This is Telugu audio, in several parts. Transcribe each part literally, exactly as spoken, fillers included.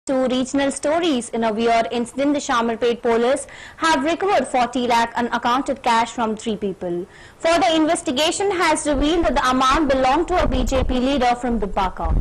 Two regional stories. In a weird incident, the Shamirpet police have recovered forty lakh unaccounted cash from three people. Further investigation has revealed that the amount belonged to a B J P leader from Dubbaka.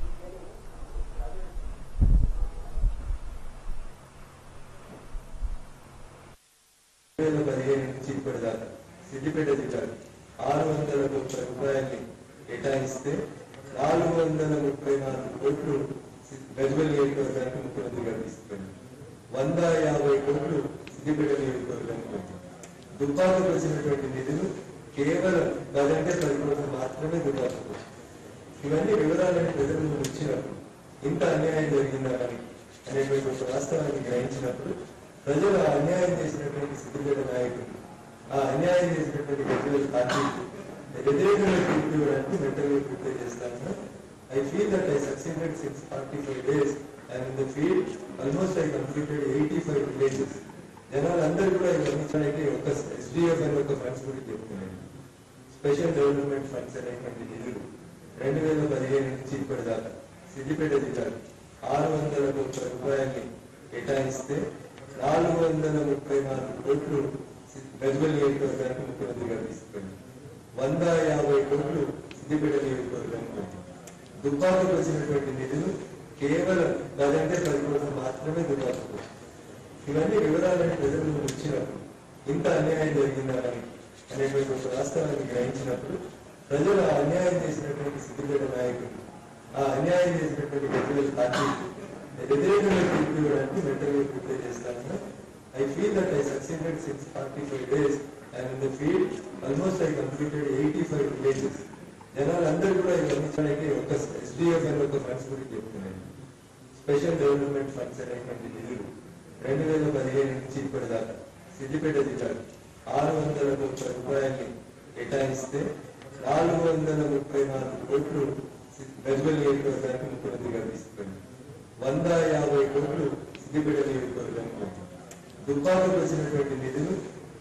Siddipet జిల్లాలో ఆరు వందల ముప్పై రూపాయలని కేటాయిస్తే నాలుగు వందల ముప్పై నాలుగు కోట్లు గజ్వేల్ నియోజకవర్గానికి ముఖ్యమంత్రి గారు తీసుకుపోయింది. వంద యాభై కోట్లు సిద్దిపేట నియోజకవర్గానికి దుబ్బాకకు వచ్చినటువంటి నిధులు కేవలం పదంటే పది కోట్లు మాత్రమే దుబ్బాకకు. ఇవన్నీ వివరాలని ప్రజల ముందు వచ్చినప్పుడు ఇంత అన్యాయం జరిగిందా అని అనేటువంటి ఒక వాస్తవాన్ని గ్రహించినప్పుడు ప్రజలు ఆ అన్యాయం చేసినటువంటి సిద్దిపేట నాయకులు, ఆ అన్యాయం చేసినటువంటి గజ్వేల్ పార్టీకి వ్యతిరేకంగా తీర్పు ఇవ్వడానికి మెంటల్గా ప్రిపేర్ చేస్తాను. I feel that I succeeded since forty-five days and in the field almost I completed eighty-five villages. జనాలందరూ కూడా గమనించడానికి ఒక ఎస్డిఎఫ్ అని ఒక ఫండ్స్ గురించి చెప్తున్నాను. స్పెషల్ డెవలప్మెంట్ ఫండ్స్ అనేటువంటి నిధులు రెండు వేల పదిహేను నుంచి ఇప్పటిదాకా సిద్దిపేట జిల్లాలో ఆరు వందల ముప్పై రూపాయలని కేటాయిస్తే నాలుగు వందల ముప్పై నాలుగు కోట్లు గజ్వేల్ నియోజకవర్గానికి ముఖ్యమంత్రి గారు తీసుకుపోయింది. వంద యాభై కోట్లు సిద్దిపేట నియోజకవర్గానికి దుబ్బాకకు వచ్చినటువంటి నిధులు కేవలం పదంటే పది కోట్లు మాత్రమే దుబ్బాకకు. ఇవన్నీ వివరాలని ప్రజల ముందు వచ్చినప్పుడు ఇంత అన్యాయం జరిగిందా అని అనేటువంటి ఒక వాస్తవాన్ని గ్రహించినప్పుడు ప్రజలు ఆ అన్యాయం చేసినటువంటి సిద్దిపేట నాయకులు, ఆ అన్యాయం చేసినటువంటి గజ్వేల్ పార్టీకి వ్యతిరేకంగా తీర్పు ఇవ్వడానికి మెంటల్గా ప్రిపేర్ చేస్తాను. I feel that I succeeded since forty-five days and in the field almost I completed eighty-five villages. జనాలందరూ కూడా గమనించడానికి ఒక ఎస్డిఎఫ్ అని ఒక ఫండ్స్ గురించి చెప్తున్నాను. స్పెషల్ డెవలప్మెంట్ ఫండ్స్ అనేటువంటి నిధులు రెండు వేల పదిహేను నుంచి ఇప్పటిదాకా సిద్దిపేట జిల్లాలో ఆరు వందల ముప్పై రూపాయలని కేటాయిస్తే నాలుగు వందల ముప్పై నాలుగు కోట్లు గజ్వేల్ నియోజకవర్గానికి ముఖ్యమంత్రి గారు తీసుకుపోయింది. వంద యాభై కోట్లు సిద్దిపేట నియోజకవర్గానికి దుబ్బాకకు వచ్చినటువంటి నిధులు